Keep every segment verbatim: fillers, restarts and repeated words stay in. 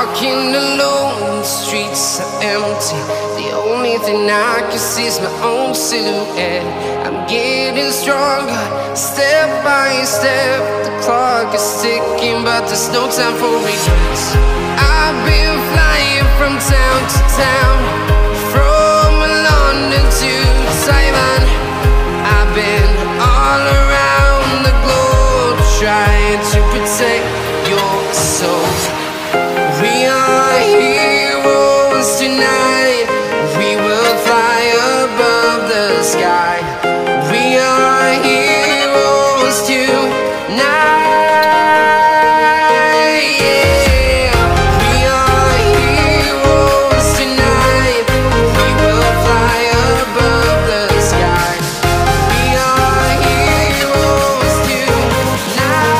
walking alone, the streets are empty. The only thing I can see is my own silhouette. I'm getting stronger, step by step. The clock is ticking, but there's no time for regrets. I've been flying from town to town, from London to Taiwan. I've been all around the globe, trying to protect your soul. We are heroes tonight. We will fly above the sky. We are heroes tonight. Yeah. We are heroes tonight. We will fly above the sky. We are heroes tonight.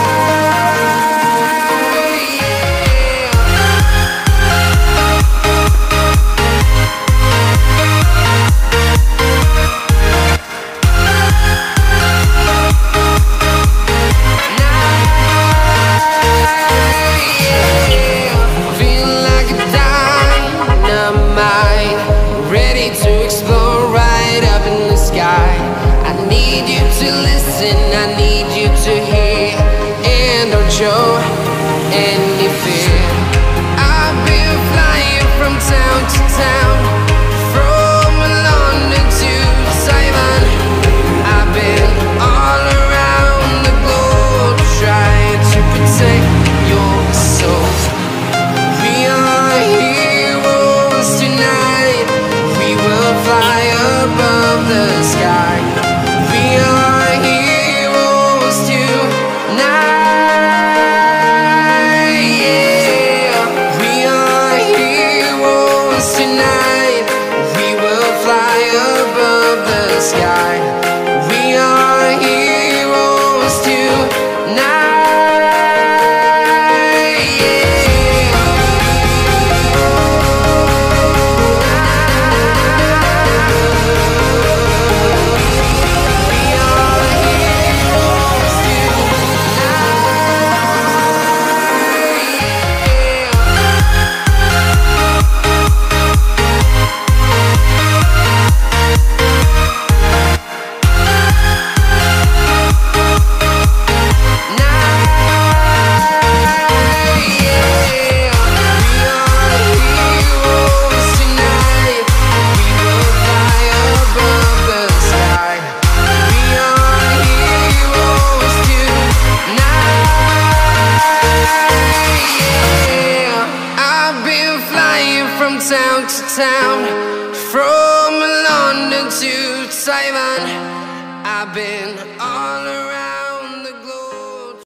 I need you to hear, and don't show any fear. I've been flying from town to town, from London to Taiwan. I've been all around the globe, trying to protect your soul. We are heroes tonight. We will fly above the sky. We are heroes tonight. Yeah. We are heroes tonight. We will fly above the sky. We are heroes tonight. From town to town, from London to Taiwan, I've been all around.